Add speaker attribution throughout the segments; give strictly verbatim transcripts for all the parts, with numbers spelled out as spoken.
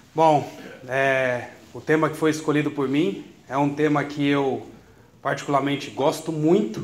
Speaker 1: Bom, é, o tema que foi escolhido por mim é um tema que eu particularmente gosto muito.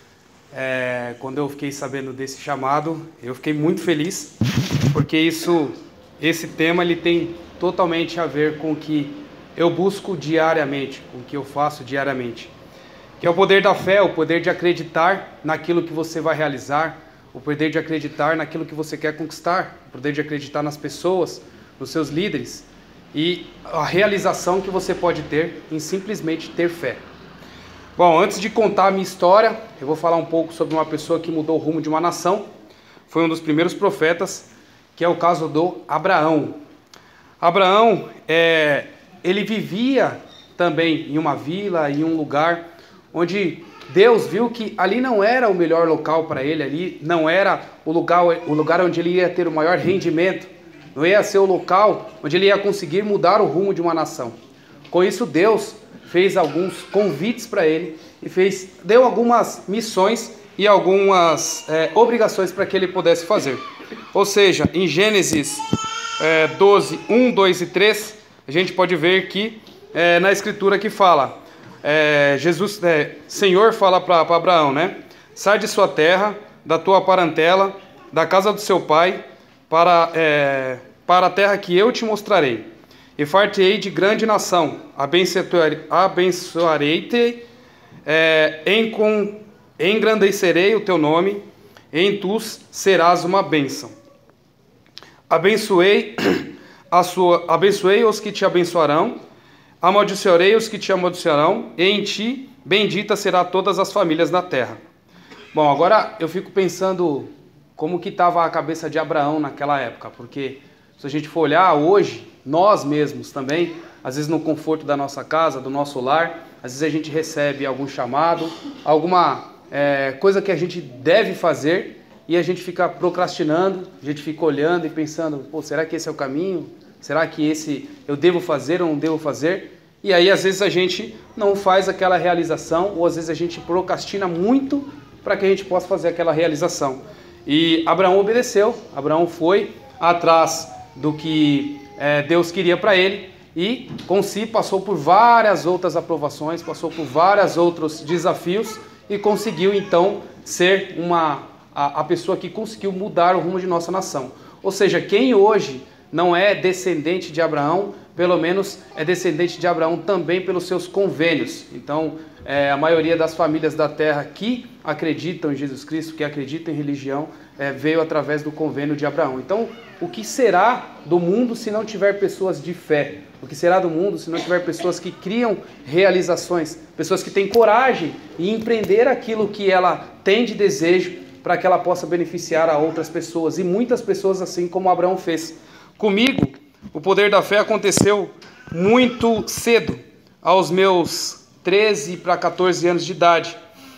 Speaker 1: É, quando eu fiquei sabendo desse chamado, eu fiquei muito feliz, porque isso, esse tema ele tem totalmente a ver com o que eu busco diariamente, com o que eu faço diariamente, que é o poder da fé, o poder de acreditar naquilo que você vai realizar, o poder de acreditar naquilo que você quer conquistar, o poder de acreditar nas pessoas, nos seus líderes e a realização que você pode ter em simplesmente ter fé. Bom, antes de contar a minha história, eu vou falar um pouco sobre uma pessoa que mudou o rumo de uma nação. Foi um dos primeiros profetas, que é o caso do Abraão. Abraão, é, ele vivia também em uma vila, em um lugar onde Deus viu que ali não era o melhor local para ele, ali não era o lugar, o lugar onde ele ia ter o maior rendimento, não ia ser o local onde ele ia conseguir mudar o rumo de uma nação. Com isso, Deus fez alguns convites para ele e fez, deu algumas missões e algumas é, obrigações para que ele pudesse fazer. Ou seja, em Gênesis é, doze, um, dois e três, a gente pode ver que é, na escritura que fala, é, Jesus, é, Senhor fala para Abraão, né? Sai de sua terra, da tua parentela, da casa do seu pai, para, é, para a terra que eu te mostrarei. E far-te-ei de grande nação, abençoarei-te, é, engrandecerei o teu nome, e em tu serás uma bênção. Abençoei, a sua, abençoei os que te abençoarão, amaldiçoarei os que te amaldiçoarão, e em ti bendita será todas as famílias da terra. Bom, agora eu fico pensando como que estava a cabeça de Abraão naquela época, porque se a gente for olhar hoje, nós mesmos também, às vezes no conforto da nossa casa, do nosso lar, às vezes a gente recebe algum chamado, alguma é, coisa que a gente deve fazer e a gente fica procrastinando, a gente fica olhando e pensando, pô, será que esse é o caminho? Será que esse eu devo fazer ou não devo fazer? E aí às vezes a gente não faz aquela realização ou às vezes a gente procrastina muito para que a gente possa fazer aquela realização. E Abraão obedeceu, Abraão foi atrás do que é, Deus queria para ele e com si passou por várias outras aprovações, passou por vários outros desafios e conseguiu então ser uma, a, a pessoa que conseguiu mudar o rumo de nossa nação. Ou seja, quem hoje não é descendente de Abraão, pelo menos é descendente de Abraão também pelos seus convênios. Então, é, a maioria das famílias da terra que acreditam em Jesus Cristo, que acreditam em religião, é, veio através do convênio de Abraão. Então, o que será do mundo se não tiver pessoas de fé? O que será do mundo se não tiver pessoas que criam realizações, pessoas que têm coragem em empreender aquilo que ela tem de desejo para que ela possa beneficiar a outras pessoas, e muitas pessoas assim como Abraão fez. Comigo, o poder da fé aconteceu muito cedo, aos meus treze para quatorze anos de idade.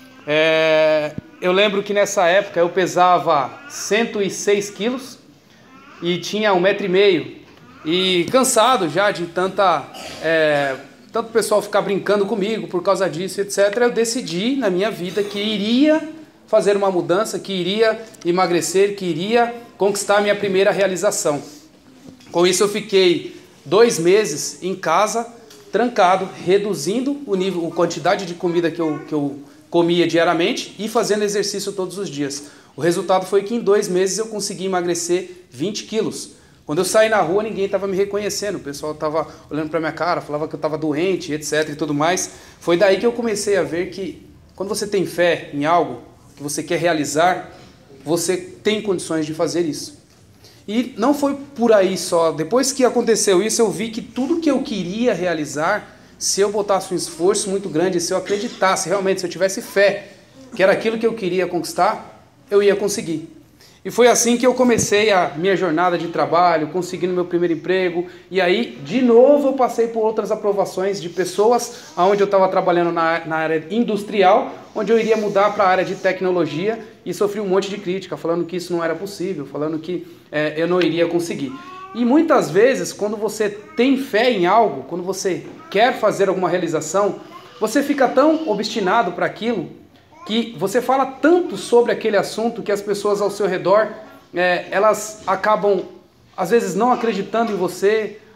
Speaker 1: É, eu lembro que nessa época eu pesava cento e seis quilos e tinha um metro e meio. E cansado já de tanta, é, tanto pessoal ficar brincando comigo por causa disso, etcétera, eu decidi na minha vida que iria fazer uma mudança, que iria emagrecer, que iria conquistar a minha primeira realização. Com isso eu fiquei dois meses em casa, trancado, reduzindo o nível, a quantidade de comida que eu, que eu comia diariamente e fazendo exercício todos os dias. O resultado foi que em dois meses eu consegui emagrecer vinte quilos. Quando eu saí na rua, ninguém estava me reconhecendo, o pessoal estava olhando para minha cara, falava que eu estava doente, etcétera e tudo mais. Foi daí que eu comecei a ver que quando você tem fé em algo que você quer realizar, você tem condições de fazer isso. E não foi por aí só. Depois que aconteceu isso, eu vi que tudo que eu queria realizar, se eu botasse um esforço muito grande, se eu acreditasse realmente, se eu tivesse fé, que era aquilo que eu queria conquistar, eu ia conseguir. E foi assim que eu comecei a minha jornada de trabalho, conseguindo meu primeiro emprego. E aí, de novo, eu passei por outras aprovações de pessoas onde eu estava trabalhando na, na área industrial, onde eu iria mudar para a área de tecnologia e sofri um monte de crítica, falando que isso não era possível, falando que é, eu não iria conseguir. E muitas vezes, quando você tem fé em algo, quando você quer fazer alguma realização, você fica tão obstinado para aquilo que você fala tanto sobre aquele assunto que as pessoas ao seu redor, é, elas acabam, às vezes, não acreditando em você,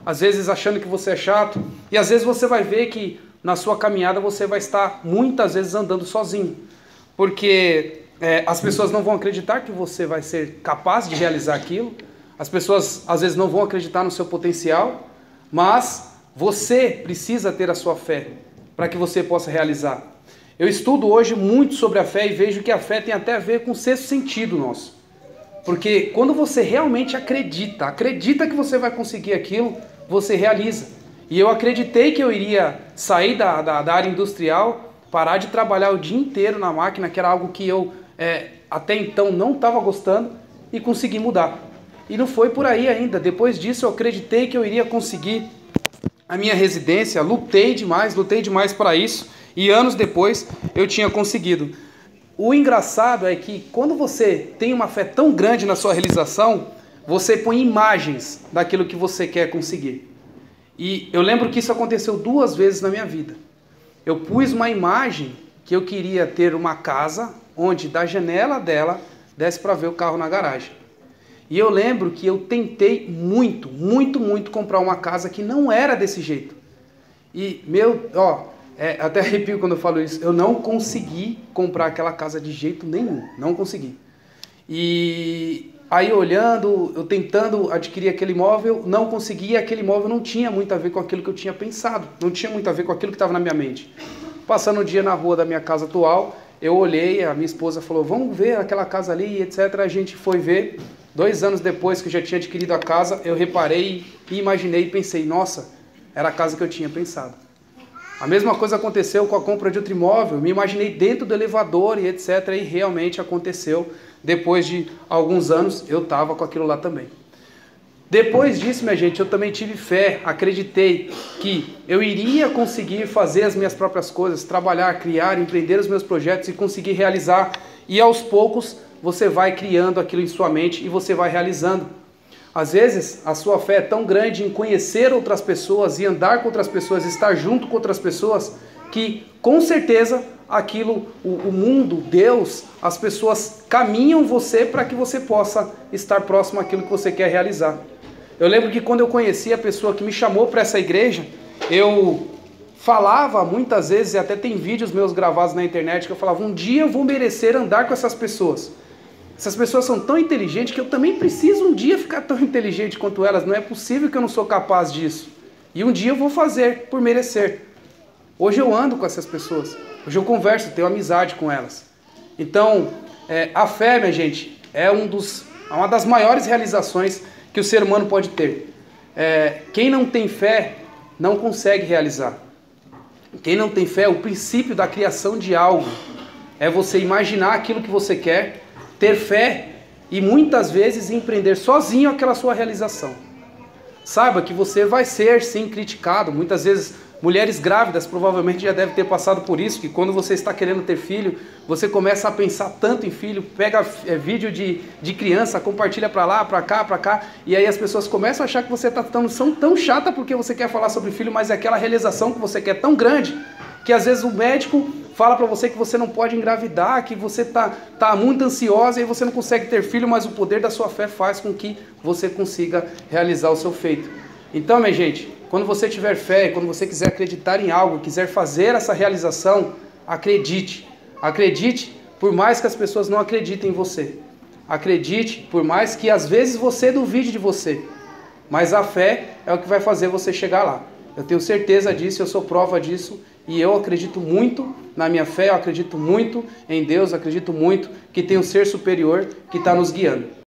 Speaker 1: às vezes achando que você é chato, e às vezes você vai ver que na sua caminhada você vai estar muitas vezes andando sozinho, porque é, as pessoas não vão acreditar que você vai ser capaz de realizar aquilo, as pessoas às vezes não vão acreditar no seu potencial, mas você precisa ter a sua fé para que você possa realizar. Eu estudo hoje muito sobre a fé e vejo que a fé tem até a ver com o sexto sentido nosso. Porque quando você realmente acredita, acredita que você vai conseguir aquilo, você realiza. E eu acreditei que eu iria sair da, da, da área industrial, parar de trabalhar o dia inteiro na máquina, que era algo que eu é, até então não estava gostando, e consegui mudar. E não foi por aí ainda. Depois disso eu acreditei que eu iria conseguir a minha residência, lutei demais, lutei demais para isso, e anos depois eu tinha conseguido. O engraçado é que quando você tem uma fé tão grande na sua realização, você põe imagens daquilo que você quer conseguir. E eu lembro que isso aconteceu duas vezes na minha vida. Eu pus uma imagem que eu queria ter uma casa onde da janela dela desse para ver o carro na garagem. E eu lembro que eu tentei muito, muito, muito comprar uma casa que não era desse jeito. E, meu, ó, é, até arrepio quando eu falo isso, eu não consegui comprar aquela casa de jeito nenhum, não consegui. E aí olhando, eu tentando adquirir aquele imóvel, não consegui, e aquele imóvel não tinha muito a ver com aquilo que eu tinha pensado, não tinha muito a ver com aquilo que estava na minha mente. Passando o dia na rua da minha casa atual, eu olhei, a minha esposa falou, vamos ver aquela casa ali, etcétera. A gente foi ver. Dois anos depois que eu já tinha adquirido a casa, eu reparei e imaginei e pensei, nossa, era a casa que eu tinha pensado. A mesma coisa aconteceu com a compra de outro imóvel, me imaginei dentro do elevador e etcétera. E realmente aconteceu, depois de alguns anos eu estava com aquilo lá também. Depois disso, minha gente, eu também tive fé, acreditei que eu iria conseguir fazer as minhas próprias coisas, trabalhar, criar, empreender os meus projetos e conseguir realizar. E aos poucos você vai criando aquilo em sua mente e você vai realizando. Às vezes, a sua fé é tão grande em conhecer outras pessoas e andar com outras pessoas, estar junto com outras pessoas, que com certeza aquilo, o, o mundo, Deus, as pessoas caminham você para que você possa estar próximo àquilo que você quer realizar. Eu lembro que quando eu conheci a pessoa que me chamou para essa igreja, eu falava muitas vezes, e até tem vídeos meus gravados na internet, que eu falava, um dia eu vou merecer andar com essas pessoas. Essas pessoas são tão inteligentes que eu também preciso um dia ficar tão inteligente quanto elas. Não é possível que eu não sou capaz disso. E um dia eu vou fazer por merecer. Hoje eu ando com essas pessoas. Hoje eu converso, tenho amizade com elas. Então, é, a fé, minha gente, é um dos, uma das maiores realizações que o ser humano pode ter. É, quem não tem fé não consegue realizar. Quem não tem fé, o princípio da criação de algo é você imaginar aquilo que você quer, ter fé e muitas vezes empreender sozinho aquela sua realização. Saiba que você vai ser sim criticado. Muitas vezes mulheres grávidas provavelmente já devem ter passado por isso, que quando você está querendo ter filho, você começa a pensar tanto em filho, pega é, vídeo de, de criança, compartilha para lá, para cá, para cá, e aí as pessoas começam a achar que você está tão, são tão chata porque você quer falar sobre filho, mas é aquela realização que você quer tão grande, que às vezes o médico fala para você que você não pode engravidar, que você está tá muito ansiosa e você não consegue ter filho, mas o poder da sua fé faz com que você consiga realizar o seu feito. Então, minha gente, quando você tiver fé, quando você quiser acreditar em algo, quiser fazer essa realização, acredite. Acredite, por mais que as pessoas não acreditem em você. Acredite, por mais que às vezes você duvide de você. Mas a fé é o que vai fazer você chegar lá. Eu tenho certeza disso, eu sou prova disso. E eu acredito muito na minha fé, eu acredito muito em Deus, acredito muito que tem um ser superior que está nos guiando.